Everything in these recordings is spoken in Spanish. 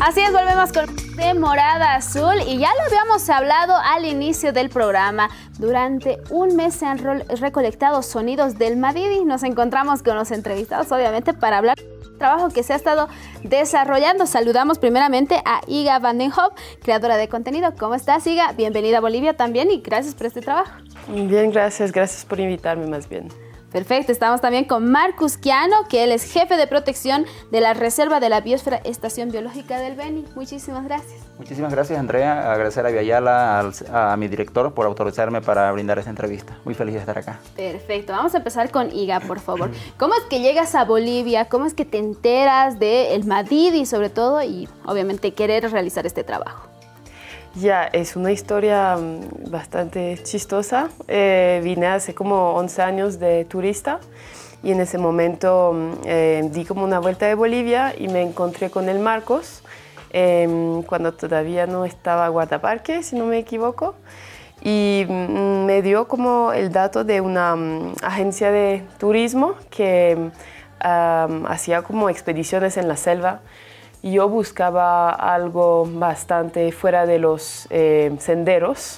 Así es, volvemos con de Morada Azul y ya lo habíamos hablado al inicio del programa. Durante un mes se han recolectado sonidos del Madidi. Nos encontramos con los entrevistados, obviamente, para hablar del trabajo que se ha estado desarrollando. Saludamos primeramente a Iga van den Hoop, creadora de contenido. ¿Cómo estás, Iga? Bienvenida a Bolivia también y gracias por este trabajo. Bien, gracias. Gracias por invitarme más bien. Perfecto, estamos también con Marcus Quiano, que él es jefe de protección de la Reserva de la Biosfera Estación Biológica del Beni. Muchísimas gracias. Muchísimas gracias, Andrea. Agradecer a Viayala, a mi director, por autorizarme para brindar esta entrevista. Muy feliz de estar acá. Perfecto, vamos a empezar con Iga, por favor. ¿Cómo es que llegas a Bolivia? ¿Cómo es que te enteras del Madidi, sobre todo, y obviamente querer realizar este trabajo? Ya, es una historia bastante chistosa. Vine hace como 11 años de turista y en ese momento di como una vuelta de Bolivia y me encontré con el Marcos cuando todavía no estaba guardaparque, si no me equivoco, y me dio como el dato de una agencia de turismo que hacía como expediciones en la selva. Yo buscaba algo bastante fuera de los senderos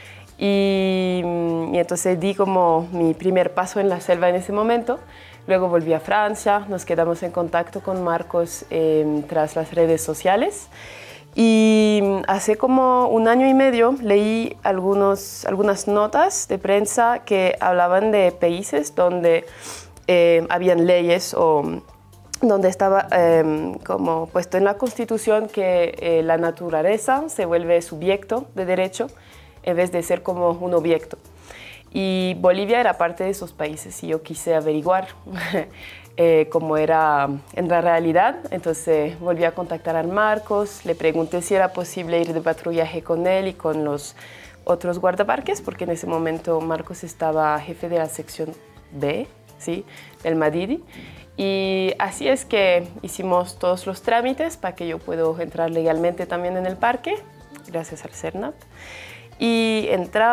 y entonces di como mi primer paso en la selva en ese momento. Luego volví a Francia, nos quedamos en contacto con Marcos tras las redes sociales y hace como un año y medio leí algunas notas de prensa que hablaban de países donde habían leyes o donde estaba como puesto en la Constitución que la naturaleza se vuelve sujeto de derecho en vez de ser como un objeto. Y Bolivia era parte de esos países y yo quise averiguar cómo era en la realidad. Entonces volví a contactar a Marcos, le pregunté si era posible ir de patrullaje con él y con los otros guardaparques, porque en ese momento Marcos estaba jefe de la sección B, ¿sí?, del Madidi. Y así es que hicimos todos los trámites para que yo pueda entrar legalmente también en el parque, gracias al CERNAP. Y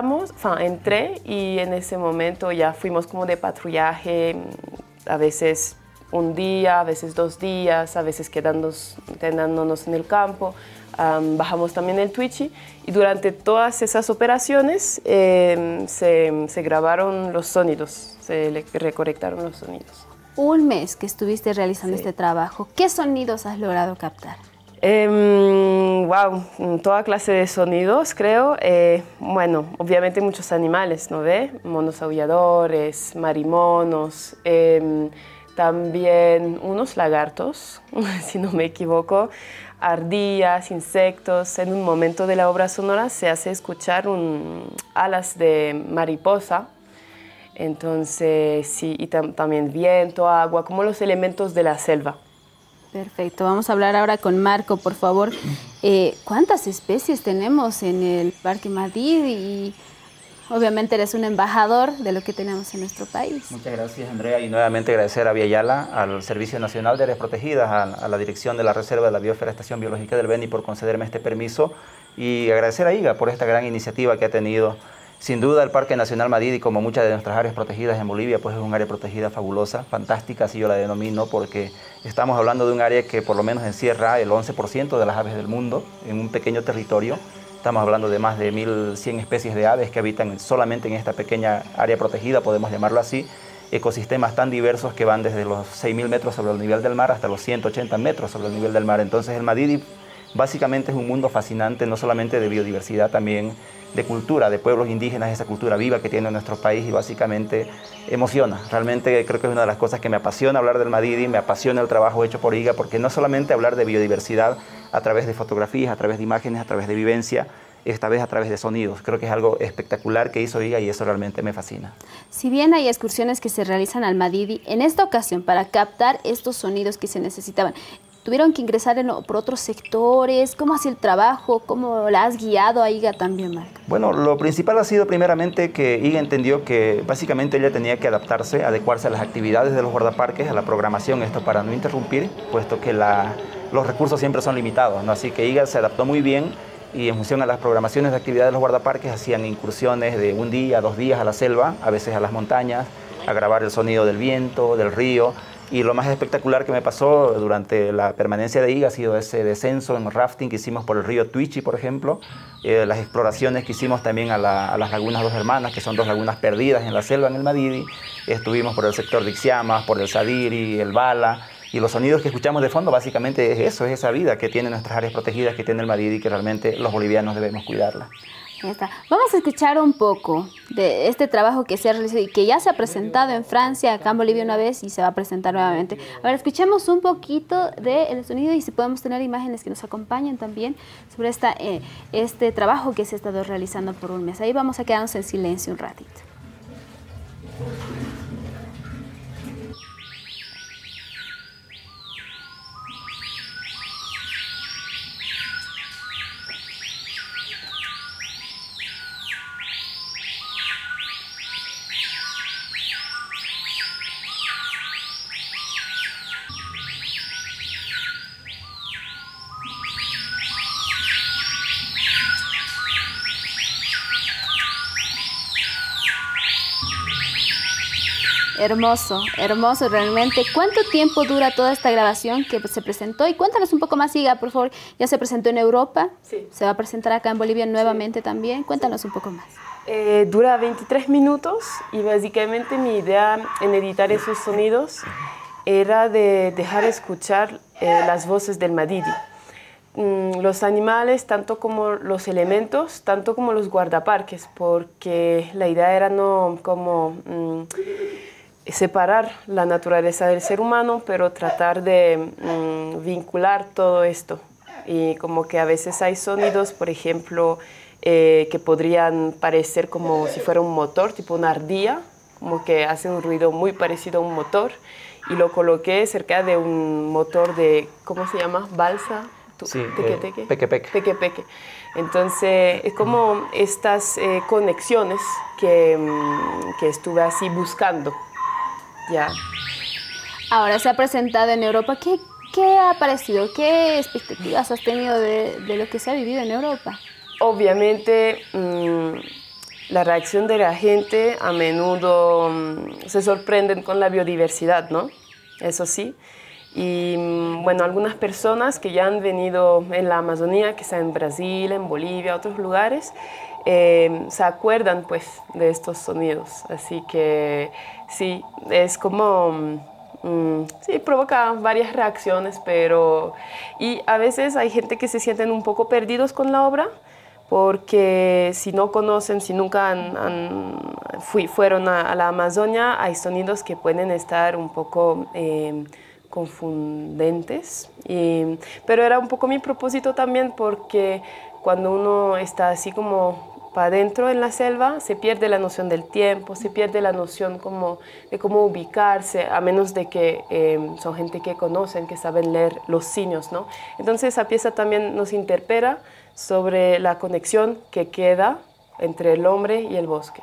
entré y en ese momento ya fuimos como de patrullaje, a veces un día, a veces 2 días, a veces quedándonos en el campo. Bajamos también el Twitchy y durante todas esas operaciones se grabaron los sonidos, se recolectaron los sonidos. Un mes que estuviste realizando este trabajo, ¿qué sonidos has logrado captar? Wow, toda clase de sonidos, creo. Bueno, obviamente muchos animales, ¿no ve? Monos aulladores, marimonos, también unos lagartos, si no me equivoco, ardillas, insectos. En un momento de la obra sonora se hace escuchar alas de mariposa. Entonces, sí, y también viento, agua, como los elementos de la selva. Perfecto, vamos a hablar ahora con Marco, por favor. ¿Cuántas especies tenemos en el Parque Madidi? Y obviamente eres un embajador de lo que tenemos en nuestro país. Muchas gracias, Andrea, y nuevamente agradecer a Viayala, al Servicio Nacional de Áreas Protegidas, a la Dirección de la Reserva de la Biosfera Estación Biológica del Beni por concederme este permiso y agradecer a Iga por esta gran iniciativa que ha tenido. Sin duda el Parque Nacional Madidi, como muchas de nuestras áreas protegidas en Bolivia, pues es un área protegida fabulosa, fantástica, así yo la denomino, porque estamos hablando de un área que por lo menos encierra el 11% de las aves del mundo en un pequeño territorio. Estamos hablando de más de 1.100 especies de aves que habitan solamente en esta pequeña área protegida, podemos llamarlo así, ecosistemas tan diversos que van desde los 6.000 metros sobre el nivel del mar hasta los 180 metros sobre el nivel del mar. Entonces el Madidi básicamente es un mundo fascinante, no solamente de biodiversidad, también de cultura, de pueblos indígenas, esa cultura viva que tiene nuestro país y básicamente emociona. Realmente creo que es una de las cosas que me apasiona hablar del Madidi, me apasiona el trabajo hecho por Iga, porque no solamente hablar de biodiversidad a través de fotografías, a través de imágenes, a través de vivencia, esta vez a través de sonidos. Creo que es algo espectacular que hizo Iga y eso realmente me fascina. Si bien hay excursiones que se realizan al Madidi, en esta ocasión, para captar estos sonidos que se necesitaban, ¿tuvieron que ingresar por otros sectores? ¿Cómo ha sido el trabajo? ¿Cómo la has guiado a Iga también, Marco? Bueno, lo principal ha sido primeramente que Iga entendió que básicamente ella tenía que adaptarse, adecuarse a las actividades de los guardaparques, a la programación, esto para no interrumpir, puesto que los recursos siempre son limitados, ¿no? Así que Iga se adaptó muy bien y en función a las programaciones de actividades de los guardaparques hacían incursiones de 1 día, 2 días a la selva, a veces a las montañas, a grabar el sonido del viento, del río. Y lo más espectacular que me pasó durante la permanencia de IGA ha sido ese descenso en rafting que hicimos por el río Tuichi, por ejemplo, las exploraciones que hicimos también a las lagunas Dos Hermanas, que son dos lagunas perdidas en la selva en el Madidi. Estuvimos por el sector de Ixiamas, por el Sadiri, el Bala, y los sonidos que escuchamos de fondo básicamente es eso, es esa vida que tienen nuestras áreas protegidas, que tiene el Madidi, que realmente los bolivianos debemos cuidarla. Ya está. Vamos a escuchar un poco de este trabajo que se ha realizado y que ya se ha presentado en Francia, acá en Bolivia una vez y se va a presentar nuevamente. A ver, escuchemos un poquito del sonido y si podemos tener imágenes que nos acompañen también sobre este trabajo que se ha estado realizando por un mes. Ahí vamos a quedarnos en silencio un ratito. Hermoso, hermoso realmente. ¿Cuánto tiempo dura toda esta grabación que se presentó? Y cuéntanos un poco más, Iga, por favor. ¿Ya se presentó en Europa? Sí. ¿Se va a presentar acá en Bolivia nuevamente también? Cuéntanos un poco más. Dura 23 minutos y básicamente mi idea en editar esos sonidos era de dejar escuchar las voces del Madidi. Los animales, tanto como los elementos, tanto como los guardaparques, porque la idea era no como separar la naturaleza del ser humano, pero tratar de vincular todo esto. Y como que a veces hay sonidos, por ejemplo, que podrían parecer como si fuera un motor, tipo una ardilla, como que hace un ruido muy parecido a un motor, y lo coloqué cerca de un motor de, ¿cómo se llama? Balsa. Sí, Teque-teque. peque-peque. Peque-peque. Entonces, es como estas conexiones que estuve así buscando. Ya. Ahora se ha presentado en Europa. ¿Qué ha parecido? ¿Qué expectativas has tenido de lo que se ha vivido en Europa? Obviamente, la reacción de la gente a menudo se sorprenden con la biodiversidad, ¿no? Eso sí. Y bueno, algunas personas que ya han venido en la Amazonía, que están en Brasil, en Bolivia, otros lugares, se acuerdan pues de estos sonidos. Así que sí, es como, sí, provoca varias reacciones, pero... Y a veces hay gente que se sienten un poco perdidos con la obra, porque si no conocen, si nunca fueron a la Amazonia, hay sonidos que pueden estar un poco confundentes, pero era un poco mi propósito también, porque cuando uno está así como para adentro en la selva, se pierde la noción del tiempo, se pierde la noción como de cómo ubicarse, a menos de que son gente que conocen, que saben leer los signos, ¿no? Entonces esa pieza también nos interpela sobre la conexión que queda entre el hombre y el bosque.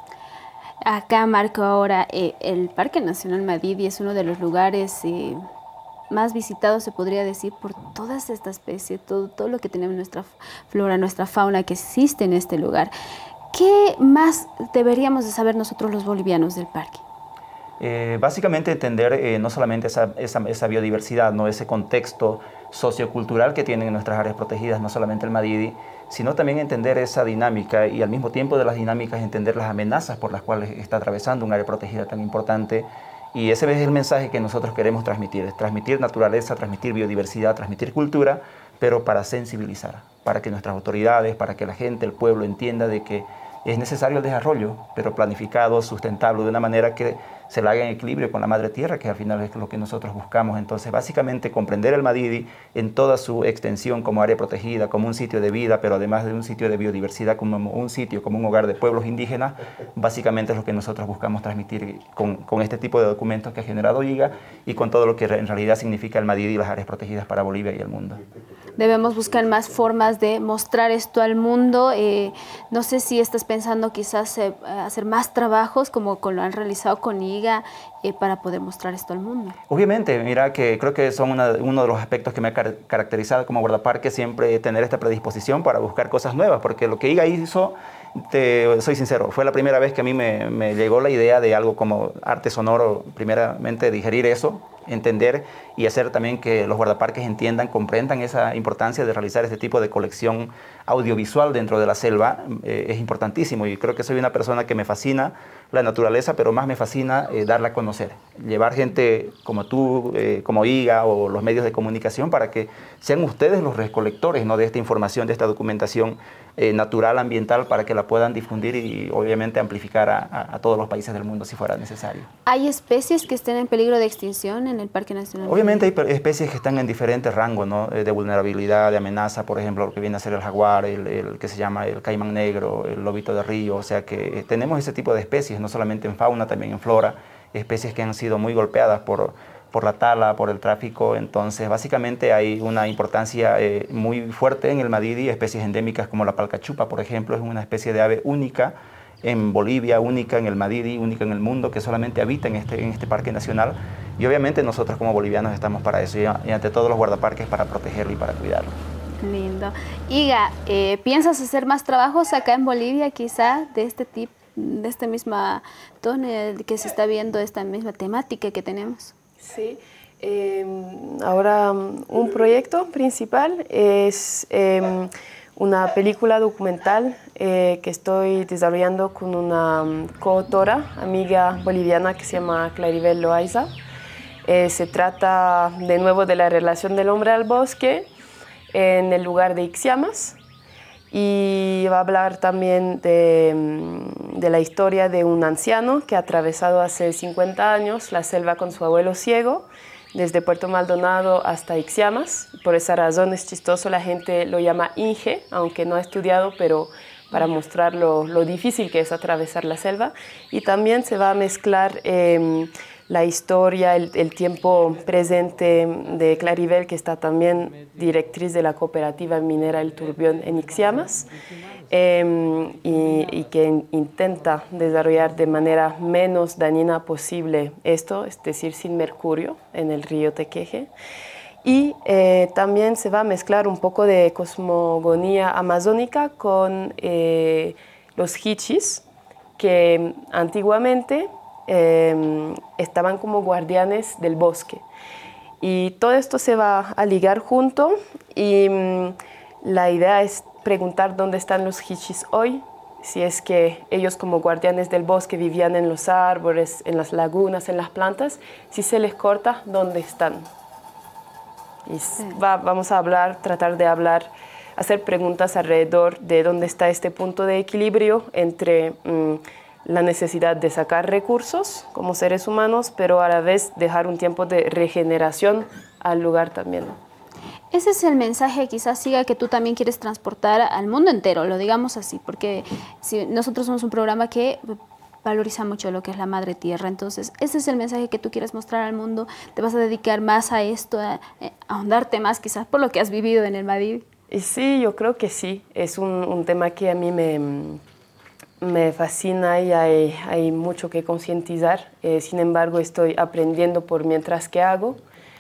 Acá, Marco, ahora el Parque Nacional Madidi es uno de los lugares más visitados, se podría decir, por todas estas especies, todo lo que tenemos, nuestra flora, nuestra fauna que existe en este lugar. ¿Qué más deberíamos de saber nosotros los bolivianos del parque? Básicamente entender no solamente esa biodiversidad, ¿no? Ese contexto sociocultural que tienen nuestras áreas protegidas, no solamente el Madidi, sino también entender esa dinámica y al mismo tiempo de las dinámicas entender las amenazas por las cuales está atravesando un área protegida tan importante. Y ese es el mensaje que nosotros queremos transmitir, es transmitir naturaleza, transmitir biodiversidad, transmitir cultura, pero para sensibilizar, para que nuestras autoridades, para que la gente, el pueblo entienda de que es necesario el desarrollo, pero planificado, sustentable, de una manera que se la haga en equilibrio con la madre tierra, que al final es lo que nosotros buscamos. Entonces, básicamente, comprender el Madidi en toda su extensión como área protegida, como un sitio de vida, pero además de un sitio de biodiversidad, como un sitio, como un hogar de pueblos indígenas, básicamente es lo que nosotros buscamos transmitir con este tipo de documentos que ha generado IGA y con todo lo que en realidad significa el Madidi y las áreas protegidas para Bolivia y el mundo. Debemos buscar más formas de mostrar esto al mundo. No sé si estás pensando quizás hacer más trabajos como lo han realizado con IGA para poder mostrar esto al mundo. Obviamente, mira que creo que son uno de los aspectos que me ha caracterizado como guardaparque, siempre tener esta predisposición para buscar cosas nuevas, porque lo que IGA hizo, soy sincero, fue la primera vez que a mí me llegó la idea de algo como arte sonoro, primeramente digerir eso, entender y hacer también que los guardaparques entiendan, comprendan esa importancia de realizar este tipo de colección audiovisual dentro de la selva. Es importantísimo y creo que soy una persona que me fascina la naturaleza, pero más me fascina darla a conocer. Llevar gente como tú, como IGA o los medios de comunicación para que sean ustedes los recolectores, ¿no?, de esta información, de esta documentación natural, ambiental, para que la puedan difundir y obviamente amplificar a todos los países del mundo si fuera necesario. ¿Hay especies que estén en peligro de extinción en el Parque Nacional? Obviamente hay especies que están en diferentes rangos, ¿no?, de vulnerabilidad, de amenaza, por ejemplo, lo que viene a ser el jaguar, el que se llama el caimán negro, el lobito de río, o sea que tenemos ese tipo de especies, no solamente en fauna, también en flora, especies que han sido muy golpeadas por la tala, por el tráfico. Entonces básicamente hay una importancia muy fuerte en el Madidi, especies endémicas como la palcachupa, por ejemplo, es una especie de ave única en Bolivia, única en el Madidi, única en el mundo, que solamente habita en este parque nacional. Y obviamente nosotros como bolivianos estamos para eso y ante todos los guardaparques para protegerlo y para cuidarlo. Lindo. Iga, ¿piensas hacer más trabajos acá en Bolivia quizá de este tipo, de esta misma tono que se está viendo, esta misma temática que tenemos? Sí, ahora un proyecto principal es una película documental que estoy desarrollando con una coautora, amiga boliviana que se llama Claribel Loaiza. Se trata de nuevo de la relación del hombre al bosque en el lugar de Ixiamas y va a hablar también de la historia de un anciano que ha atravesado hace 50 años la selva con su abuelo ciego desde Puerto Maldonado hasta Ixiamas. Por esa razón es chistoso, la gente lo llama Inge, aunque no ha estudiado, pero para mostrar lo difícil que es atravesar la selva. Y también se va a mezclar la historia, el tiempo presente de Claribel, que está también directriz de la cooperativa minera El Turbión en Ixiamas, y que intenta desarrollar de manera menos dañina posible esto, es decir, sin mercurio en el río Tequeje. Y también se va a mezclar un poco de cosmogonía amazónica con los hichis, que antiguamente estaban como guardianes del bosque. Y todo esto se va a ligar junto y la idea es preguntar dónde están los hichis hoy, si es que ellos como guardianes del bosque vivían en los árboles, en las lagunas, en las plantas, si se les corta, ¿dónde están? Y vamos a tratar de hacer preguntas alrededor de dónde está este punto de equilibrio entre la necesidad de sacar recursos como seres humanos, pero a la vez dejar un tiempo de regeneración al lugar también. Ese es el mensaje quizás, Siga, que tú también quieres transportar al mundo entero, lo digamos así, porque si nosotros somos un programa que valoriza mucho lo que es la madre tierra, entonces ese es el mensaje que tú quieres mostrar al mundo. ¿Te vas a dedicar más a esto, a ahondarte más quizás por lo que has vivido en el Madidi? Sí, yo creo que sí, es un tema que a mí me fascina y hay mucho que concientizar. Sin embargo, estoy aprendiendo por mientras que hago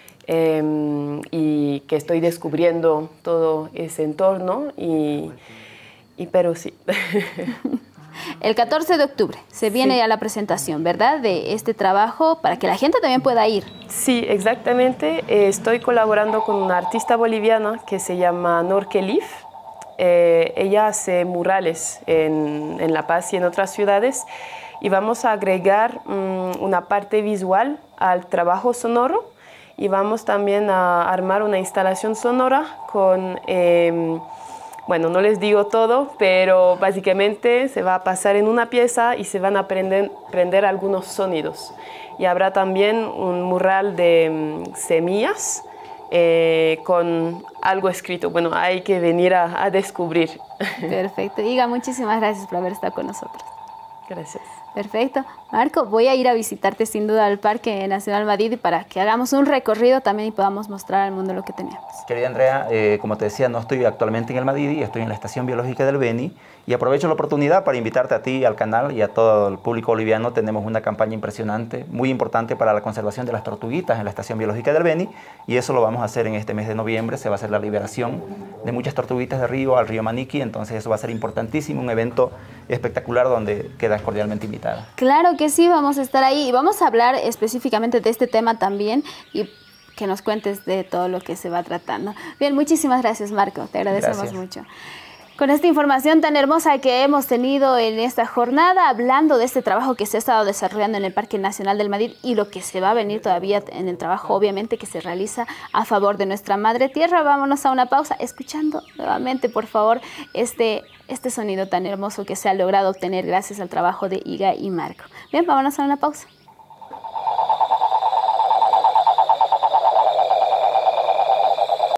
y que estoy descubriendo todo ese entorno, pero sí. El 14 de octubre se viene ya la presentación, ¿verdad?, de este trabajo para que la gente también pueda ir. Sí, exactamente. Estoy colaborando con una artista boliviana que se llama Norke Leaf. Ella hace murales en La Paz y en otras ciudades y vamos a agregar una parte visual al trabajo sonoro y vamos también a armar una instalación sonora con, bueno, no les digo todo, pero básicamente se va a pasar en una pieza y se van a prender algunos sonidos. Y habrá también un mural de semillas con algo escrito. Bueno, hay que venir a descubrir. Perfecto. Iga, muchísimas gracias por haber estado con nosotros. Gracias. Perfecto. Marco, voy a ir a visitarte sin duda al Parque Nacional Madidi para que hagamos un recorrido también y podamos mostrar al mundo lo que tenemos. Querida Andrea, como te decía, no estoy actualmente en el Madidi, estoy en la Estación Biológica del Beni y aprovecho la oportunidad para invitarte a ti, al canal y a todo el público boliviano. Tenemos una campaña impresionante, muy importante para la conservación de las tortuguitas en la Estación Biológica del Beni y eso lo vamos a hacer en este mes de noviembre. Se va a hacer la liberación de muchas tortuguitas de río al río Maniqui, entonces eso va a ser importantísimo, un evento espectacular donde quedas cordialmente invitada. Claro que sí, vamos a estar ahí y vamos a hablar específicamente de este tema también y que nos cuentes de todo lo que se va tratando. Bien, muchísimas gracias, Marco, te agradecemos mucho. Con esta información tan hermosa que hemos tenido en esta jornada, hablando de este trabajo que se ha estado desarrollando en el Parque Nacional del Madrid y lo que se va a venir todavía en el trabajo, obviamente, que se realiza a favor de nuestra madre tierra, vámonos a una pausa, escuchando nuevamente, por favor, este sonido tan hermoso que se ha logrado obtener gracias al trabajo de Iga y Marco. Bien, vámonos a una pausa.